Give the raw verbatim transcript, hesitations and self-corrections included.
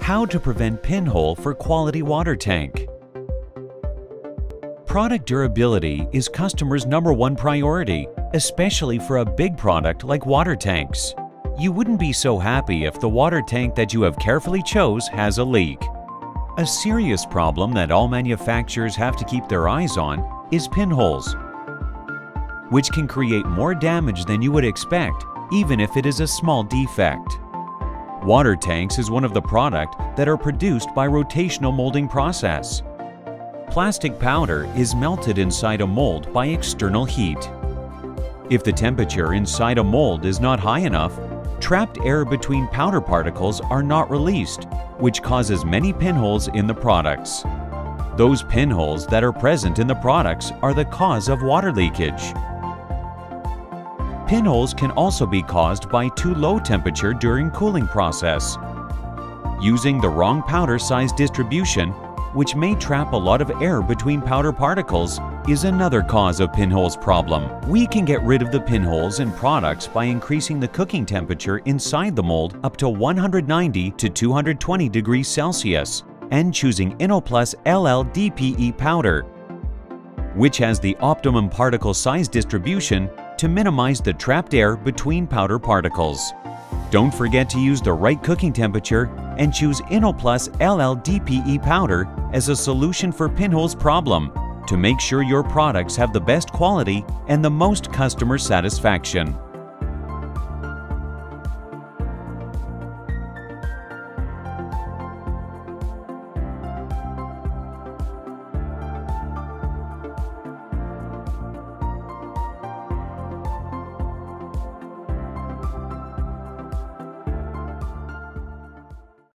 How to prevent pinhole for quality water tank. Product durability is customers' number one priority, especially for a big product like water tanks. You wouldn't be so happy if the water tank that you have carefully chose has a leak. A serious problem that all manufacturers have to keep their eyes on is pinholes, which can create more damage than you would expect, even if it is a small defect. Water tanks is one of the products that are produced by rotational molding process. Plastic powder is melted inside a mold by external heat. If the temperature inside a mold is not high enough, trapped air between powder particles are not released, which causes many pinholes in the products. Those pinholes that are present in the products are the cause of water leakage. Pinholes can also be caused by too low temperature during cooling process. Using the wrong powder size distribution, which may trap a lot of air between powder particles, is another cause of pinholes problem. We can get rid of the pinholes in products by increasing the cooking temperature inside the mold up to one hundred ninety to two hundred twenty degrees Celsius and choosing Innoplus L L D P E powder, which has the optimum particle size distribution to minimize the trapped air between powder particles. Don't forget to use the right cooking temperature and choose Innoplus L L D P E powder as a solution for pinholes problem to make sure your products have the best quality and the most customer satisfaction.